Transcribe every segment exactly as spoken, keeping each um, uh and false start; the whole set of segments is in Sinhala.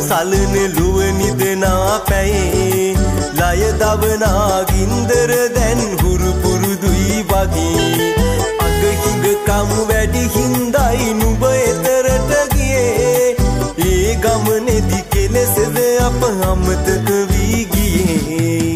සලන ලුව නිදනා පැයේ ලය දවනා ගින්දර දැන් හුරු පුරුදුයි වගේ අග හිඟ කම් වැඩි හින්දයි නුඹ එතරට ගියේ ඒ ගමනේදි කෙලෙසද අප අමතක වී ගියේ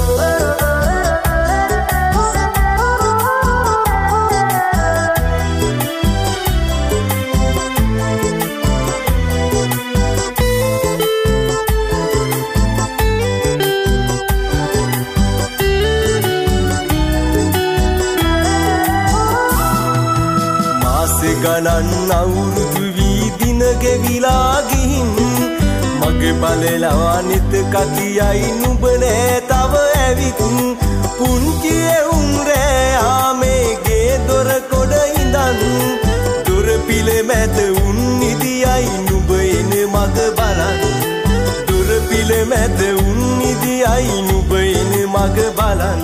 ගණන් අවුරුදු වී දින ගෙවිලා ගිහින් මගේ බලලා නිත කතියයි නුඹ නෑ තව ඇවිත් පුංචි එවුන් රෑ මේගේ දොර කොඩ ඉඳන් දොර පිළ මැද උන් නිදියයි නුඹ එන මග බලන් දොර පිළ මැද උන් නිදියයි නුඹ එන මග බලන්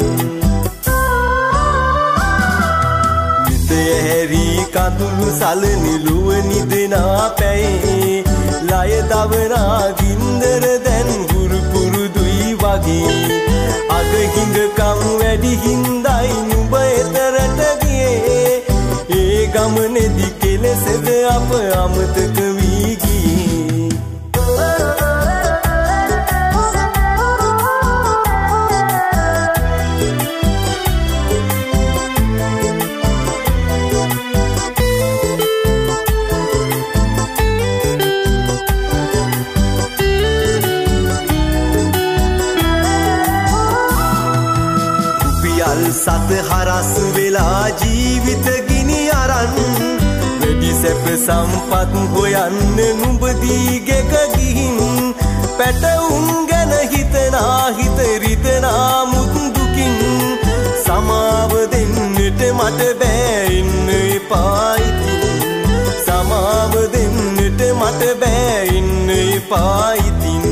හැරි කඳුළු සලනි ලුව නිදනා පැයේ ලය දවනා ගින්දර දැන් හුරු පුරුදුයි වගේ අග හිඟකම් වැඩි හින්දයි නුඹ එතරට ගියේ ඒ ගමනේදි කෙලෙසද අප අමතක වී ගියේ සත හරස් වෙලා ජීවිත ගිනි අරන් වැඩි සැප සම්පත් හොයන්න නුඹ දීගෙක ගිහින් පැටවුන් ගැන හිතනා හිත රිදනා මුත් දුකින් සමාව දෙන්නට මට බෑ ඉන්න එපා ඉතින් සමාව දෙන්නට මට බෑ ඉන්න එපා ඉතින්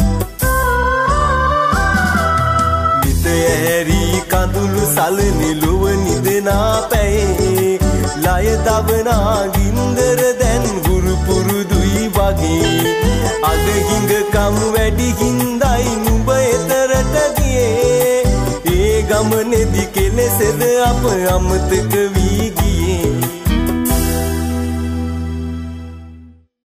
කඳුළු සලනි ලුව නිදනා පැයේ ලය දවනා ගින්දර දැන් හුරු පුරුදුයි වගේ අද හිඟකම් වැඩි හින්දයි නුඹ එතරට ගියේ ඒ ගමනේදි කෙලෙසද අප අමතක වී